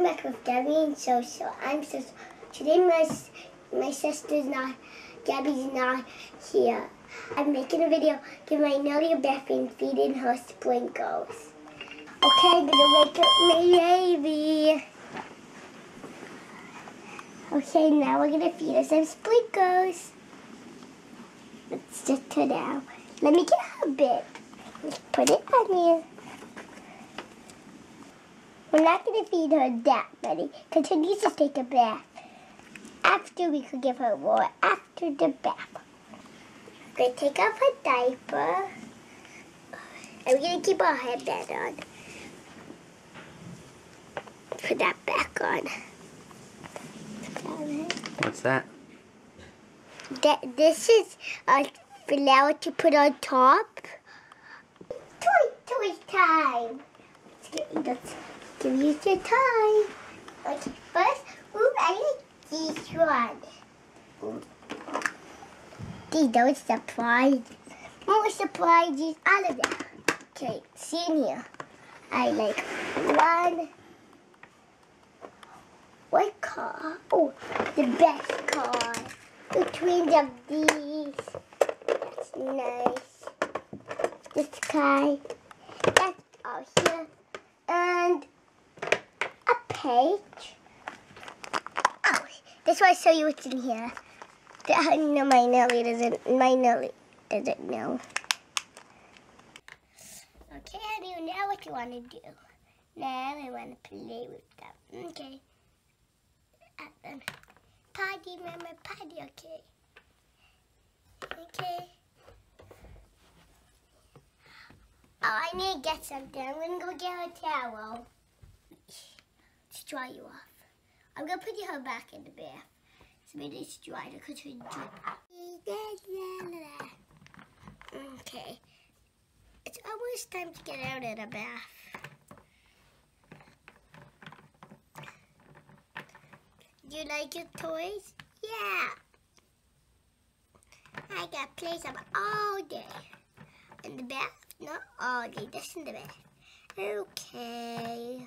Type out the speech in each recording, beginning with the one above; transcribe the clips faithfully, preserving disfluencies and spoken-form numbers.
back with Gabby and Soso. I'm Soso. Today my my sister's not, Gabby's not here. I'm making a video giving my Nerlie a bath and feeding her sprinkles. Okay, I'm gonna wake up my baby. Okay, now we're gonna feed her some sprinkles. Let's just turn down. Let me get her a bit. Let's put it on here. We're not going to feed her that many because she needs to take a bath. After we could give her more after the bath. We're going to take off her diaper. And we're going to keep our headband on. Put that back on. What's that? That this is a flower to put on top. Toy, toy time. Let's get, let's give you your toy. Okay, first, ooh, I like this one. These are surprises. More surprises, all of them. Okay, see in here. I like one. What car? Oh, the best car. Between of these. That's nice. This guy. That's all here. And a page. Oh, this one I show you what's in here. The, no, my Nerlie doesn't. My Nerlie doesn't know. Okay, honey, now what you want to do? Now I want to play with them. Okay. And then party, mama, party, okay. Okay. Oh, I need to get something. I'm going to go get her a towel. To dry you off. I'm going to put her back in the bath. So maybe it's dry because her drip. Okay. It's almost time to get out of the bath. Do you like your toys? Yeah. I got to play some all day. In the bath? Not all day, just in the bath. Okay.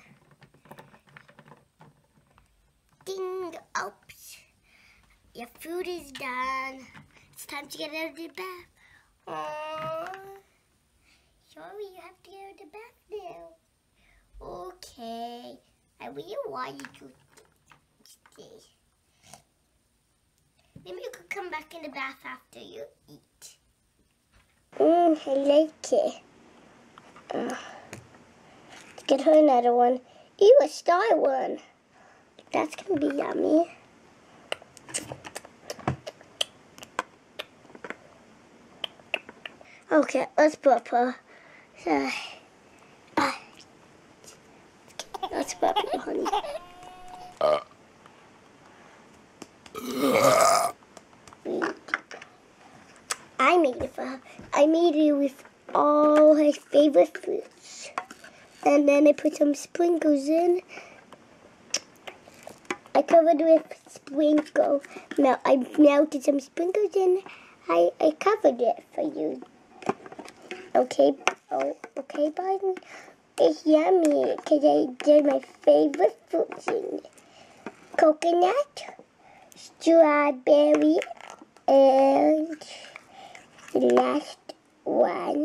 Ding. Oops. Your food is done. It's time to get out of the bath. Aww. Sorry, you have to get out of the bath now. Okay. I really want you to stay. Maybe you could come back in the bath after you eat. Mmm, I like it. Uh, let's get her another one. Ew, a star one. That's going to be yummy. Okay, let's burp her. Uh, uh, let's burp her, honey. Uh. I made it for her. I made it with all her favorite fruits. And then I put some sprinkles in. I covered with sprinkle. Now I melted some sprinkles in. I, I covered it for you. Okay, oh, okay, Biden. It's yummy because I did my favorite fruits in it. Coconut, strawberry, and the last one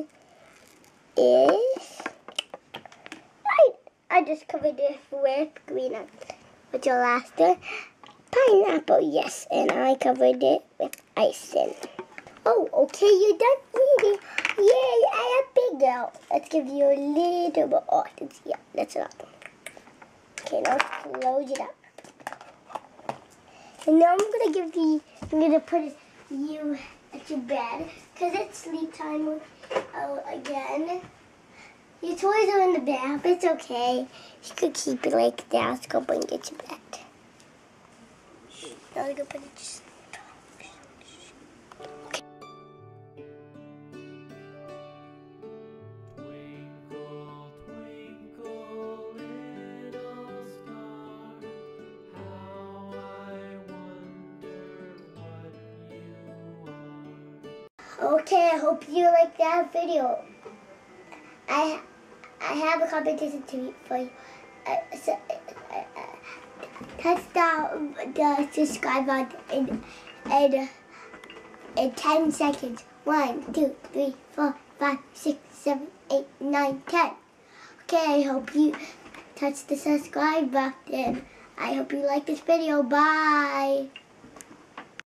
is I I just covered it with green and with your last one. Pineapple, yes, and I covered it with icing. Oh, okay, you're done eating. Yay, I have big girl. Let's give you a little bit. Oh, yeah, that's enough. Okay, now let's close it up. And now I'm gonna give you. I'm gonna put you at your bed because it's sleep time. Oh, again. Your toys are in the bath. It's okay. You could keep it like that. Let's go bring it to bed. Now I'm gonna put it. Just Okay, I hope you like that video. I I have a competition to for you. Uh, so, uh, uh, the subscribe button in, in, in ten seconds. One, two, three, four, five, six, seven, eight, nine, ten. Okay, I hope you touch the subscribe button. I hope you like this video. Bye.